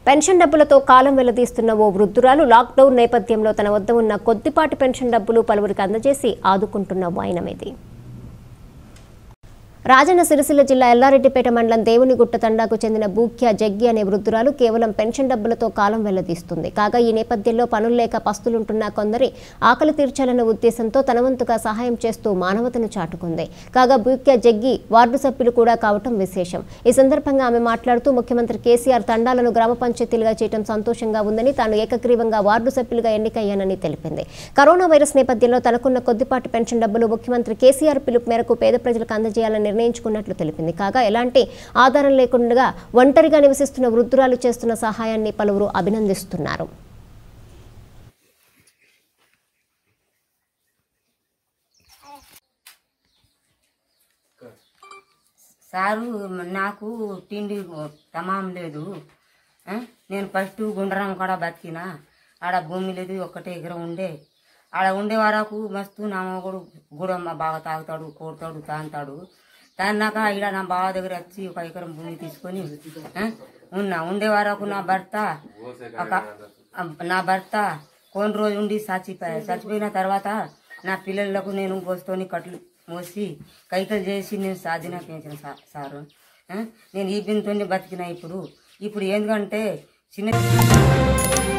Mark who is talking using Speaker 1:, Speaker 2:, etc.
Speaker 1: Pension డబ్బులతో కాలం వెల్లదీస్తున్న ఓ వృద్ధురాలు lockdown నేపథ్యంలో తన వద్ద ఉన్న కొద్దిపాటి పెన్షన్ డబ్బులు పలువురికి అందజేసి ఆదుకుంటున్న వైనమిది. రాజన్న సిరిసిల్ల జిల్లా ఎల్లారెడ్డిపేట మండలం దేవునిగుట్ట తండాకు చెందిన బూక్య జగ్గి అనే వృద్ధురాలు కేవలం పెన్షన్ డబ్బులతో కాలం వెల్లదీస్తుంది. కాగా ఈ నేపథ్యంలో పనులు లేక పస్తులుంటున్న కొందరి ఆకలి తీర్చాలన్న ఉద్దేశంతో తన వంతుగా సహాయం చేస్తూ మానవతను చాటుకుంది. కాగా బూక్య జగ్గి వార్డు సభ్యులు కూడా కావటం విశేషం. ఈ సందర్భంగా ఆమె మాట్లాడుతూ ముఖ్యమంత్రి కేసీఆర్ తండాలను గ్రామ పంచాయతీలుగా చేయడం సంతోషంగా ఉందని, తాను ఏకగ్రీవంగా వార్డు సభ్యులుగా ఎన్నికయ్యానని తెలిపింది. కరోనా వైరస్ నేపథ్యంలో తనకున్న కొద్దిపాటి పెన్షన్ డబ్బులు ముఖ్యమంత్రి కేసీఆర్ పిలుపు మేరకు పేద ప్రజలకు అందజేయాలని నిర్ణయించుకున్నట్లు తెలిపింది. కాగా ఎలాంటి ఆధారం లేకుండా ఒంటరిగా నివసిస్తున్న వృద్ధురాలు చేస్తున్న సహాయాన్ని పలువురు అభినందిస్తున్నారు.
Speaker 2: సారు నాకు తిండి తమాం లేదు. నేను ఫస్ట్ గుండ్రం కూడా బతికినా. ఆడ భూమి లేదు, ఒక్కటే ఎకరం ఉండే. ఆడ ఉండే వరకు మస్తు నా మొగుడు గుడమ్మ బాగా తాగుతాడు, కోడతాడు, తాగుతాడు. తాన్నాక ఇక్కడ నా బావ దగ్గర వచ్చి ఒక ఎకరం భూమి తీసుకొని ఉండే వరకు నా భర్త కొన్ని రోజు ఉండి చచ్చిపోయిన తర్వాత నా పిల్లలకు నేను పోసుకొని కట్లు మోసి కైకలు చేసి నేను సాధిన పెంచిన సారు. నేను ఈ బిందుతో బతికినా. ఇప్పుడు ఎందుకంటే చిన్న